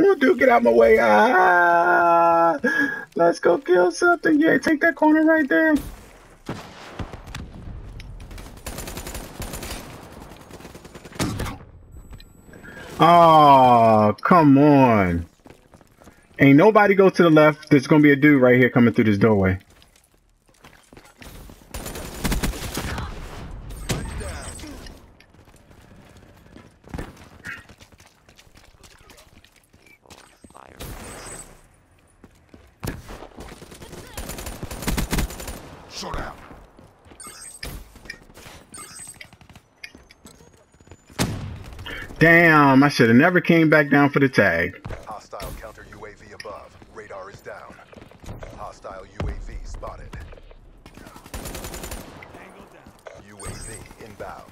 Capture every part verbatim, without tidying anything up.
on, dude, get out my way. Ah, let's go kill something. Yeah, take that corner right there. Oh, come on. Ain't nobody go to the left. There's gonna be a dude right here coming through this doorway. Shut out. Damn, I should have never came back down for the tag. Hostile counter U A V above. Radar is down. Hostile U A V spotted. U A V inbound.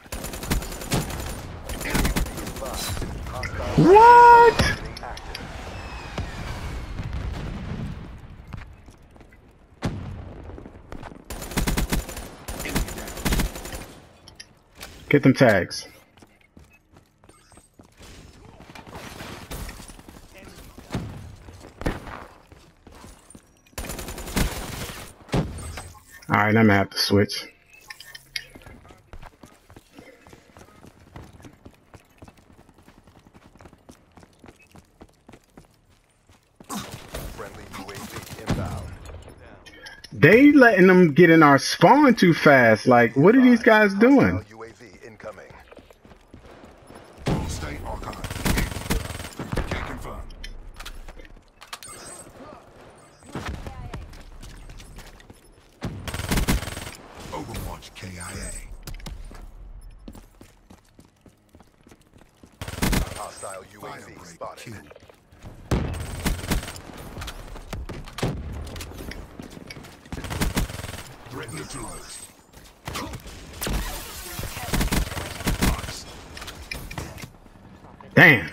Hostile What? Get them tags. Alright, I'm gonna have to switch. Friendly U A V inbound. They letting them get in our spawn too fast. Like, what are these guys doing? U A V incoming. State archive. Can't confirm. Overwatch K I A. Hostile U A V Firebreak spotted. kill. Threat neutralized. Damn.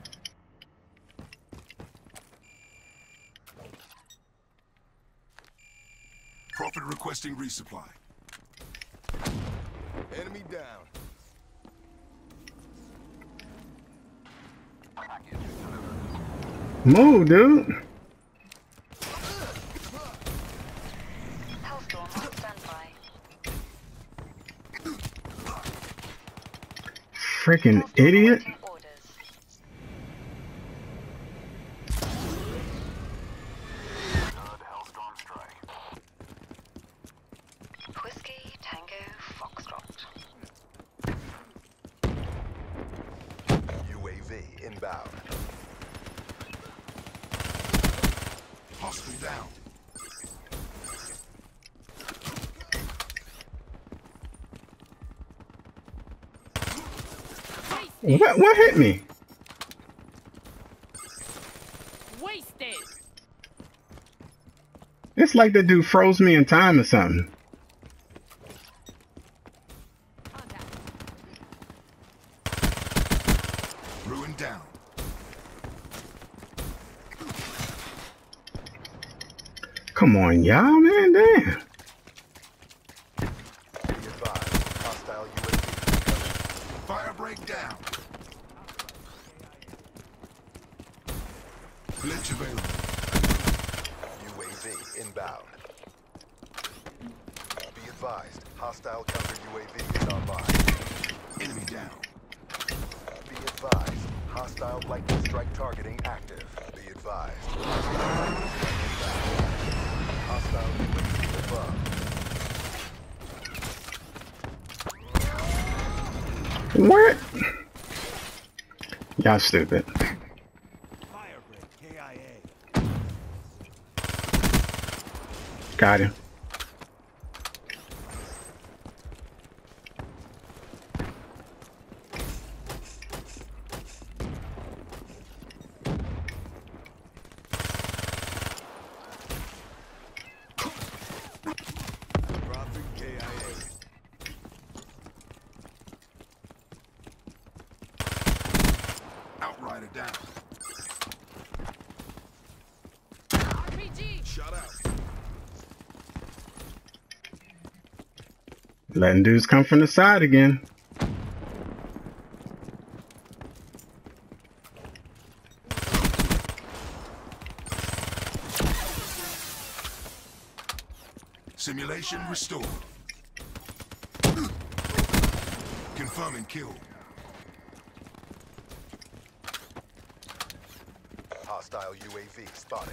Prophet requesting resupply. Enemy down. Move, dude. Hellstorm on standby. Freaking idiot. Awaiting orders. Whiskey Tango Foxtrot. U A V inbound. Hostile down. What, what hit me? Wasted. It's like the dude froze me in time or something. Ruin down. Come on, y'all, man, damn. Be advised. Hostile U A V incoming. Fire break down. Glitch available. U A V inbound. Be advised. Hostile counter U A V is online. Enemy down. Be advised. Hostile lightning strike targeting active. Be advised. Hostile U A V above. What? Y'all stupid. Firebreak K I A. Got him. Dropping K I A. Outrider down. R P G. Shut out. Letting dudes come from the side again. Simulation restored. Confirming kill. Hostile U A V spotted.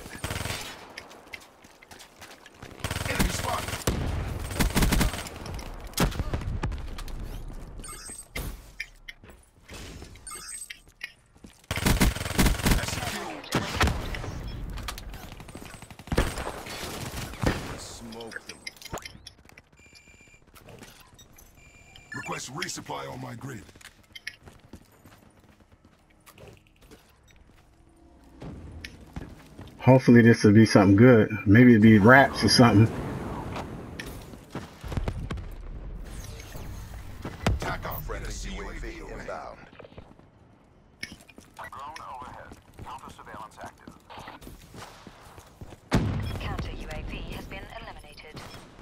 Enemy spotted. That's a kill. Smoke them. Request resupply on my grid. Hopefully this will be something good. Maybe it'll be wraps or something. Tack off. Friendly C U A V inbound. Drone overhead. Counter surveillance active. Counter U A V has been eliminated.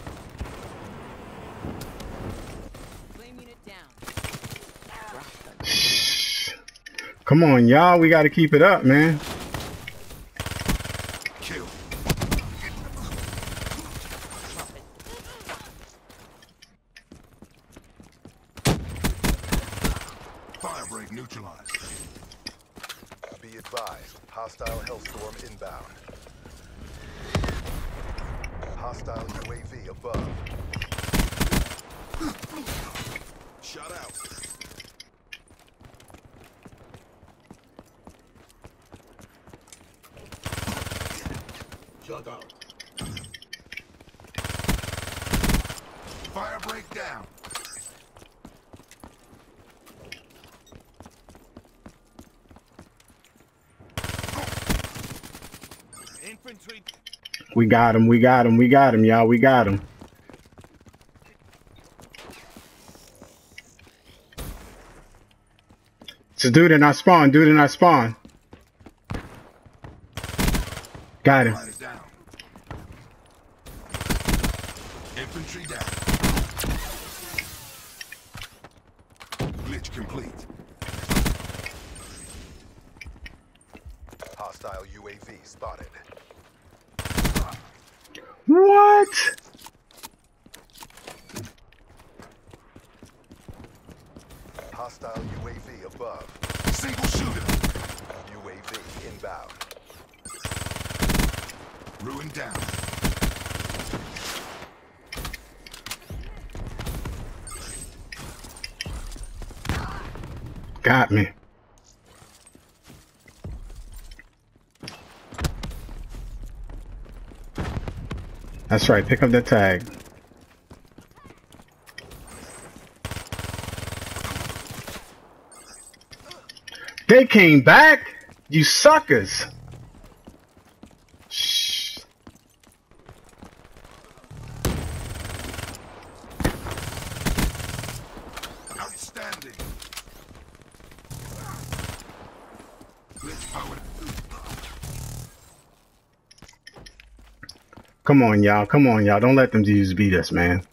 Flame unit down. Come on, y'all. We got to keep it up, man. Kill. Firebreak neutralized. Be advised, hostile Hellstorm inbound. Hostile U A V above. Shut out. Shut out. Firebreak down. Infantry. We got him. We got him. We got him, y'all. We got him. It's a dude in our spawn. Dude in our spawn. Got him. Write it down. Infantry down. Glitch complete. Hostile U A V spotted. What? Hostile U A V above. Single shooter. U A V inbound. Ruin down. Got me. That's right. Pick up that tag. They came back? You suckers. Shh. Outstanding. Glitch powered. Come on, y'all. Come on, y'all. Don't let them dudes beat us, man.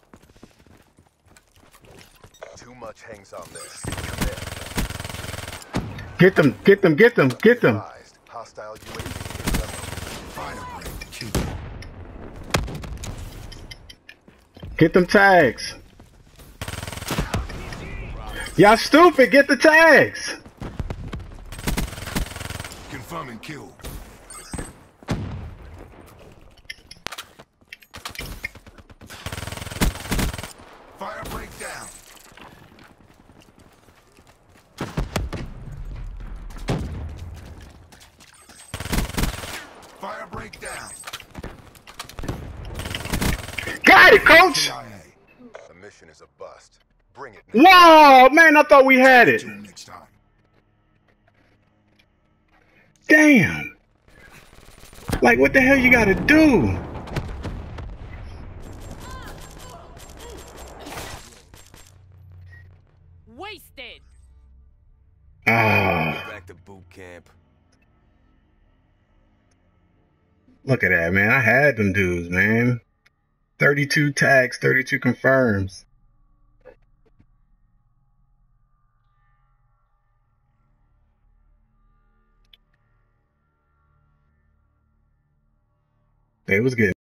Too much hangs on this. Commit. Get them. Get them. Get them. Get them. Advised, hostile U A V inbound. Firebreak kill. Get them tags. Y'all stupid. Get the tags. Confirming kill. Firebreak down. Firebreak down. Got it, coach. K I A. The mission is a bust. Bring it. Whoa, man. I thought we had it. Do next time. Damn. Like, what the hell you gotta do? Wasted. Ah, Back to boot camp. look at that, man. I had them dudes, man. thirty-two tags, thirty-two confirms. They was good.